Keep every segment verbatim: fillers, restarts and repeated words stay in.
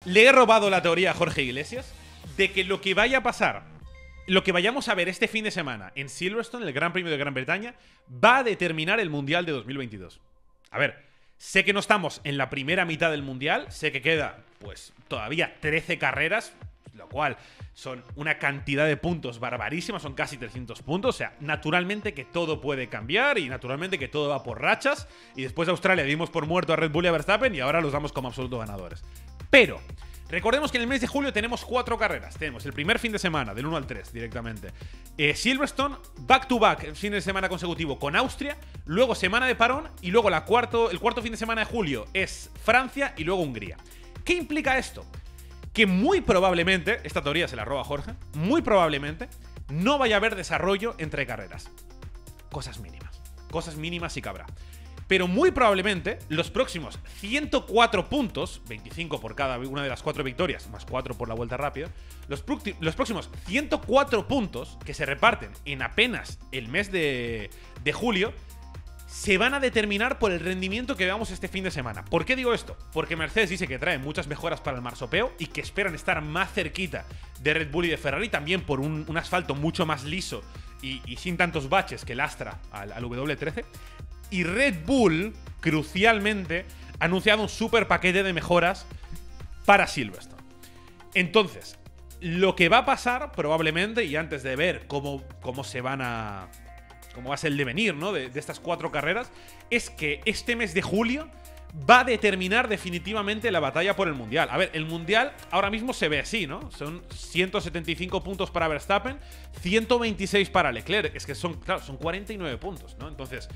le he robado la teoría a Jorge Iglesias de que lo que vaya a pasar, lo que vayamos a ver este fin de semana en Silverstone, el Gran Premio de Gran Bretaña, va a determinar el Mundial de dos mil veintidós. A ver, sé que no estamos en la primera mitad del Mundial, sé que queda, pues, todavía trece carreras, lo cual son una cantidad de puntos barbarísima, son casi trescientos puntos, o sea, naturalmente que todo puede cambiar y naturalmente que todo va por rachas, y después de Australia dimos por muerto a Red Bull y a Verstappen y ahora los damos como absolutos ganadores. Pero recordemos que en el mes de julio tenemos cuatro carreras. Tenemos el primer fin de semana, del uno al tres directamente, eh, Silverstone, back to back, fin de semana consecutivo con Austria, luego semana de parón y luego la cuarto, el cuarto fin de semana de julio es Francia y luego Hungría. ¿Qué implica esto? Que muy probablemente, esta teoría se la roba Jorge, muy probablemente no vaya a haber desarrollo entre carreras. Cosas mínimas. Cosas mínimas sí que habrá. Pero muy probablemente los próximos ciento cuatro puntos, veinticinco por cada una de las cuatro victorias, más cuatro por la vuelta rápida, los, los próximos ciento cuatro puntos que se reparten en apenas el mes de, de julio, se van a determinar por el rendimiento que veamos este fin de semana. ¿Por qué digo esto? Porque Mercedes dice que trae muchas mejoras para el marsopeo y que esperan estar más cerquita de Red Bull y de Ferrari, también por un, un asfalto mucho más liso y, y sin tantos baches que lastra al, al W trece. Y Red Bull, crucialmente, ha anunciado un super paquete de mejoras para Silverstone. Entonces, lo que va a pasar probablemente, y antes de ver cómo, cómo se van a... cómo va a ser el devenir, ¿no? de, de estas cuatro carreras, es que este mes de julio va a determinar definitivamente la batalla por el Mundial. A ver, el Mundial ahora mismo se ve así, ¿no? Son ciento setenta y cinco puntos para Verstappen, ciento veintiséis para Leclerc. Es que son, claro, son cuarenta y nueve puntos, ¿no? Entonces,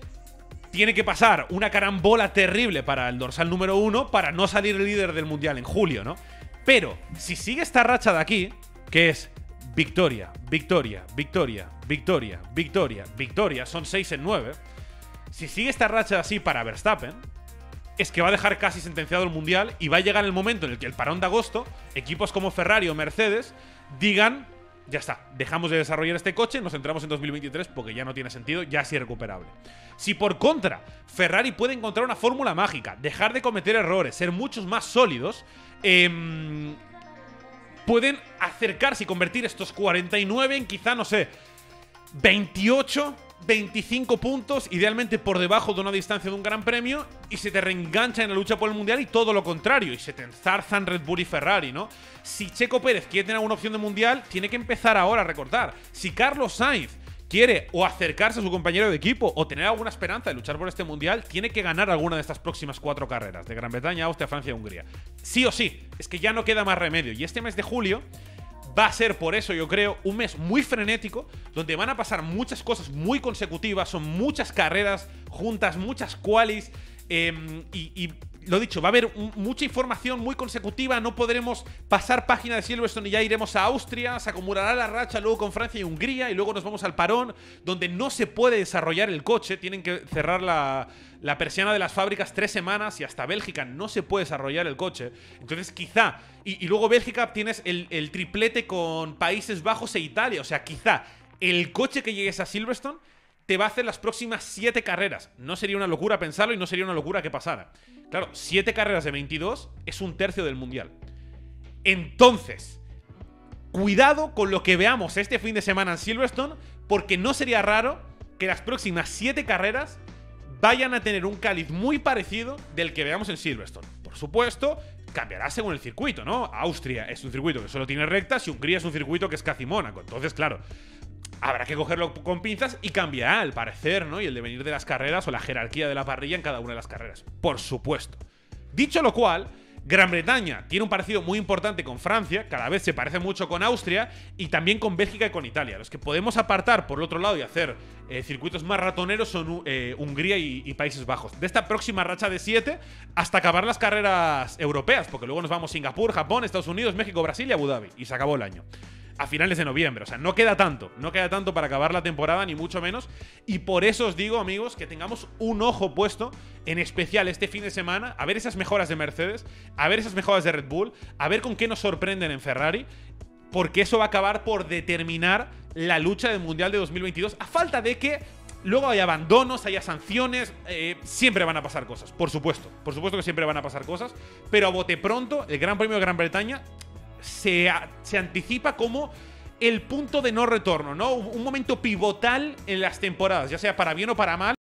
tiene que pasar una carambola terrible para el dorsal número uno para no salir líder del Mundial en julio, ¿no? Pero, si sigue esta racha de aquí, que es victoria, victoria, victoria, victoria, victoria, victoria, son seis en nueve. Si sigue esta racha así para Verstappen, es que va a dejar casi sentenciado el Mundial y va a llegar el momento en el que el parón de agosto, equipos como Ferrari o Mercedes digan, ya está, dejamos de desarrollar este coche, nos centramos en dos mil veintitrés porque ya no tiene sentido, ya es irrecuperable. Si por contra, Ferrari puede encontrar una fórmula mágica, dejar de cometer errores, ser muchos más sólidos, eh, pueden acercarse y convertir estos cuarenta y nueve en quizá, no sé, veintiocho, veinticinco puntos, idealmente por debajo de una distancia de un gran premio, y se te reengancha en la lucha por el Mundial y todo lo contrario, y se te enzarzan Red Bull y Ferrari, ¿no? Si Checo Pérez quiere tener alguna opción de Mundial, tiene que empezar ahora a recortar. Si Carlos Sainz quiere o acercarse a su compañero de equipo o tener alguna esperanza de luchar por este Mundial, tiene que ganar alguna de estas próximas cuatro carreras, de Gran Bretaña, Austria, Francia y Hungría. Sí o sí, es que ya no queda más remedio. Y este mes de julio va a ser, por eso yo creo, un mes muy frenético, donde van a pasar muchas cosas muy consecutivas, son muchas carreras juntas, muchas qualis, eh, y, y lo dicho, va a haber un, mucha información muy consecutiva, no podremos pasar página de Silverstone y ya iremos a Austria, se acumulará la racha luego con Francia y Hungría y luego nos vamos al parón, donde no se puede desarrollar el coche, tienen que cerrar la, la persiana de las fábricas tres semanas y hasta Bélgica no se puede desarrollar el coche. Entonces quizá, y, y luego Bélgica tienes el, el triplete con Países Bajos e Italia, o sea, quizá el coche que llegues a Silverstone te va a hacer las próximas siete carreras. No sería una locura pensarlo y no sería una locura que pasara. Claro, siete carreras de veintidós es un tercio del Mundial. Entonces, cuidado con lo que veamos este fin de semana en Silverstone, porque no sería raro que las próximas siete carreras vayan a tener un cáliz muy parecido del que veamos en Silverstone. Por supuesto, cambiará según el circuito, ¿no? Austria es un circuito que solo tiene rectas y Hungría es un circuito que es casi Mónaco. Entonces, claro, habrá que cogerlo con pinzas y cambiará el parecer, ¿no? Y el devenir de las carreras o la jerarquía de la parrilla en cada una de las carreras. Por supuesto. Dicho lo cual, Gran Bretaña tiene un parecido muy importante con Francia, cada vez se parece mucho con Austria y también con Bélgica y con Italia. Los que podemos apartar por el otro lado y hacer eh, circuitos más ratoneros son eh, Hungría y, y Países Bajos. De esta próxima racha de siete hasta acabar las carreras europeas, porque luego nos vamos a Singapur, Japón, Estados Unidos, México, Brasil y Abu Dhabi. Y se acabó el año. A finales de noviembre, o sea, no queda tanto, no queda tanto para acabar la temporada, ni mucho menos, y por eso os digo, amigos, que tengamos un ojo puesto, en especial este fin de semana, a ver esas mejoras de Mercedes, a ver esas mejoras de Red Bull, a ver con qué nos sorprenden en Ferrari, porque eso va a acabar por determinar la lucha del Mundial de dos mil veintidós, a falta de que luego hay abandonos, haya sanciones, eh, siempre van a pasar cosas, por supuesto. Por supuesto que siempre van a pasar cosas, pero a bote pronto, el Gran Premio de Gran Bretaña se, a, se anticipa como el punto de no retorno, ¿no? Un momento pivotal en las temporadas, ya sea para bien o para mal.